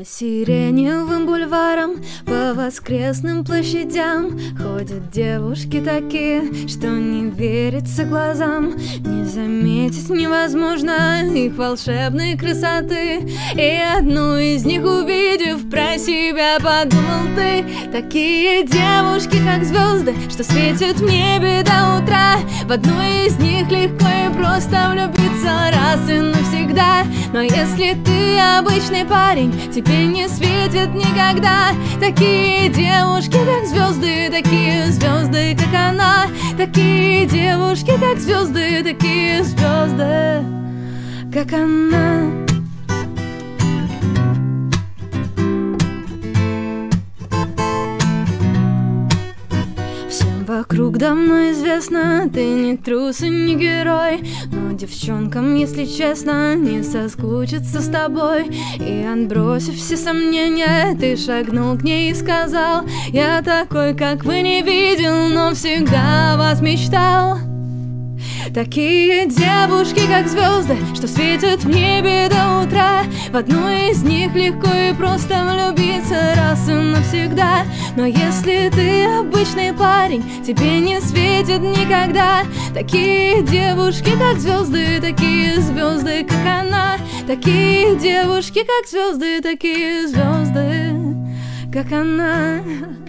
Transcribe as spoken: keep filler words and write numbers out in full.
По сиреневым бульварам, по воскресным площадям ходят девушки такие, что не верится глазам. Не заметить невозможно их волшебной красоты. И одну из них увидев, про себя подумал ты: такие девушки, как звезды, что светят в небе до утра. В одну из них легко и просто влюбиться раз и навсегда. Но если ты обычный парень, тебе не светит никогда такие девушки, как звезды, такие звезды, как она. Такие девушки, как звезды, такие звезды, как она. Вокруг давно известно, ты не трус и не герой, но девчонкам, если честно, не соскучиться с тобой. И отбросив все сомнения, ты шагнул к ней и сказал: я такой, как вы, не видел, но всегда вас мечтал. Такие девушки, как звезды, что светят в небе до утра. В одну из них легко и просто влюбиться раз и навсегда. Но если ты обычный парень, тебе не светит никогда такие девушки, как звезды, такие звезды, как она. Такие девушки, как звезды, такие звезды, как она.